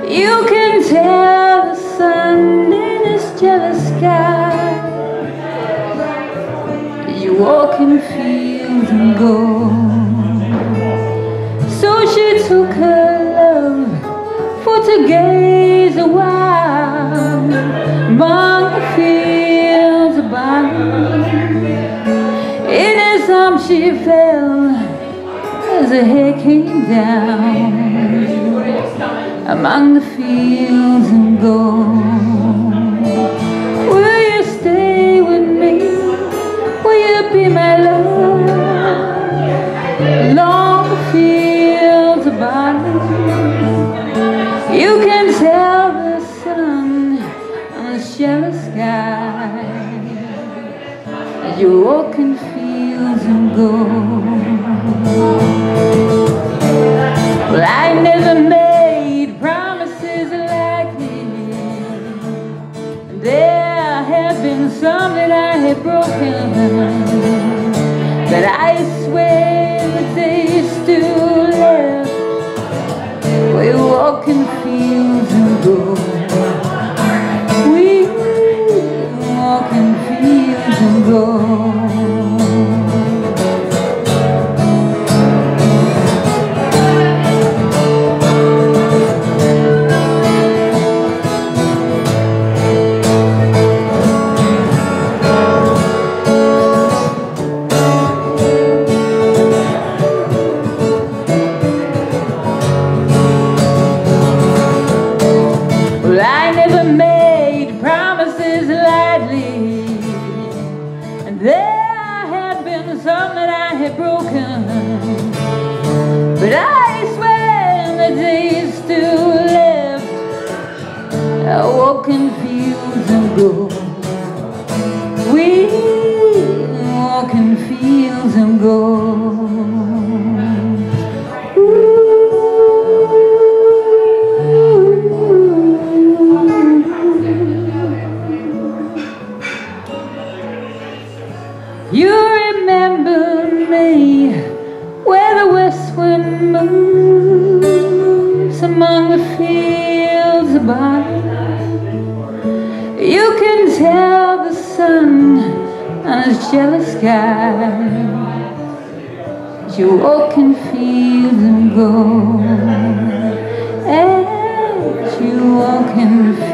You can tell the sun in his jealous sky. You walk in fields and gold. So she took her love for to gaze a while among the fields of barley. In his arms she fell as her hair came down among the fields and gold. Will you stay with me? Will you be my love? Along the fields of barley, you can tell the sun on the shallow sky as you walk in fields and gold. Well, I never made promises like this. There have been some that I have broken, but I swear that they still left. We walk in fields and gold. We walk in fields and gold. I never made promises lightly, and there had been some that I had broken, but I swear the days still left. I walk in fields and gold. We walk in fields and gold. You remember me where the west wind moves among the fields of barley. You can tell the sun on his jealous sky as you walk in fields and gold. As you walk in